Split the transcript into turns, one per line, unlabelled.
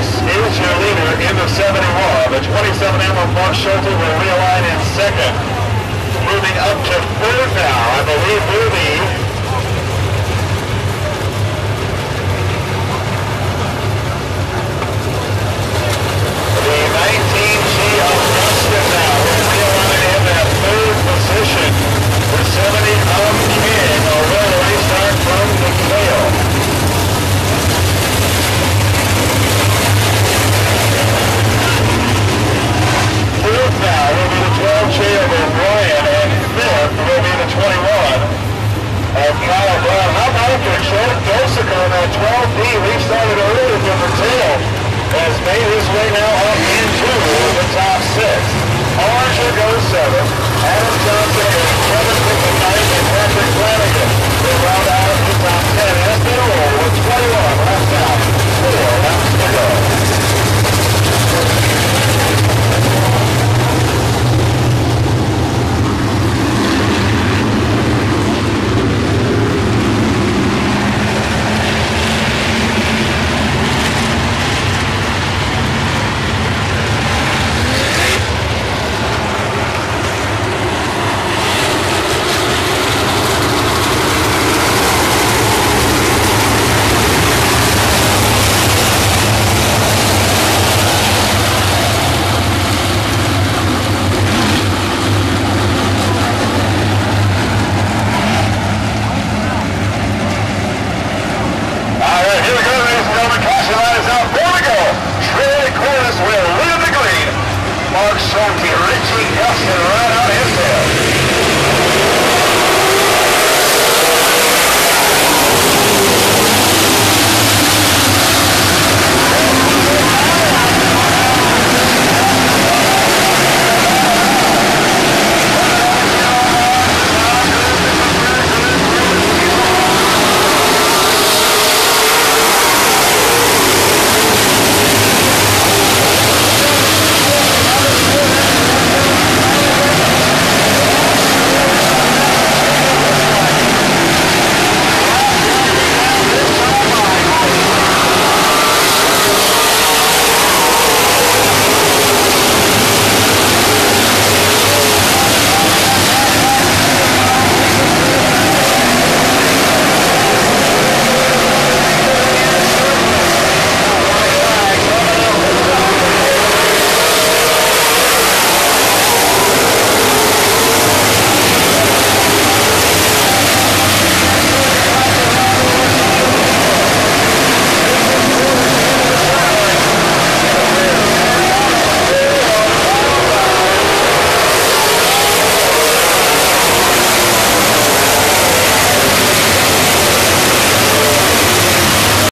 is your leader in the 71. The 27 Emma Mark Schulte will realign in second. Moving up to third now, I believe will be the 19G of Rustin now will realign in that third position. The 70 of King will restart from the tail. Fourth now will be the 12J of O'Brien, and fifth will be the 21 of Kyle Brown. How about your short Dosica on that 12D restarted early from the tail, has made his way now up into the top six. Archer goes 7th.